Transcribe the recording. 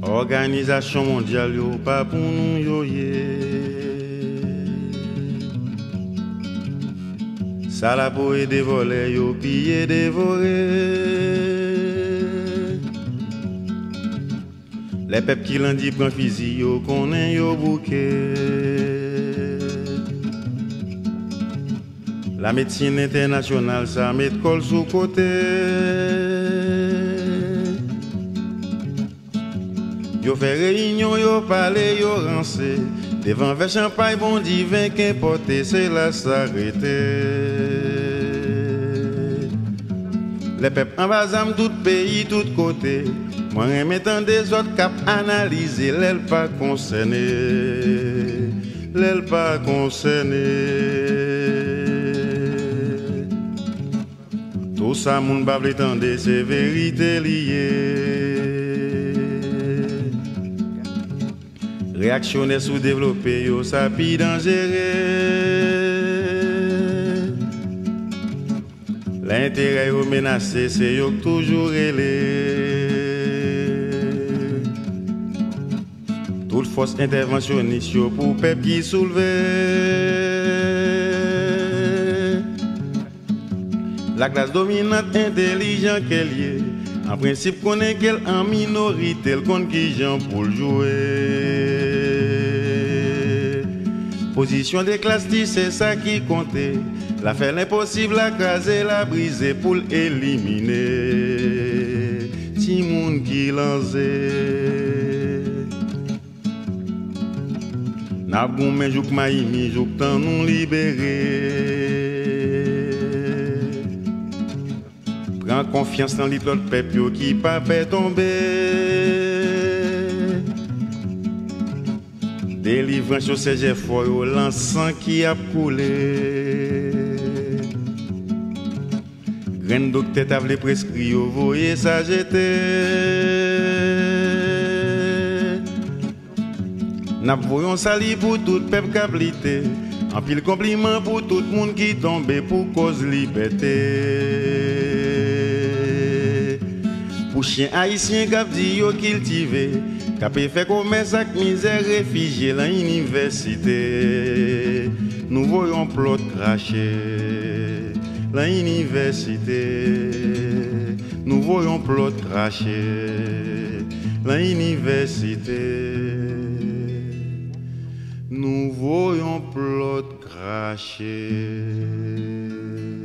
Organisation mondiale yo pas pour nous yo ça la pour des volets yo piller dévorer. Les peuples qui l'ont dit prend fusil yo connaît yo bouquet. La médecine internationale ça met col sous côté. Yo fait réunion, yo parlé, yo rancé. Devant verre champagne, bon divin qu'importe, c'est là s'arrêter. Les peuples en basam, tout pays, tout côté. Moi, en mettant des autres cap analyser, l'aile pas concerné. L'aile pas concerné. Tout ça, moun bable tendez, c'est vérité liée. Réactionnaire sous-développé, yo ça pi dangereux. L'intérêt yo menacé, c'est yo toujours élé. Toute force interventionniste yo pour peuple qui soulever. La classe dominante intelligente qu'elle y est. En principe, connaît qu'elle en minorité, elle compte qui j'en pour le jouer. Position des classes, c'est ça qui comptait. La faire l'impossible, la craser, la briser pour l'éliminer. Si moun qui lancé. N'a bon mais jouk maïmi, jouk tant nous libérer. Prends confiance dans l'autre peuple qui pas fait tomber. Délivrance sur ces efforts, l'encens qui a coulé. Graine docteur t'a prescrit, vous voyez ça jeter. N'a voyons sali pour tout peuple cablité. En pile compliment pour tout le monde qui tombe pour cause liberté. Pour chien haïtien qui dit yo cultivé, qui fait commerce avec misère réfugié dans l'université. Nous voyons plot cracher dans l'université. Nous voyons plot cracher dans l'université. Nous voyons plot cracher.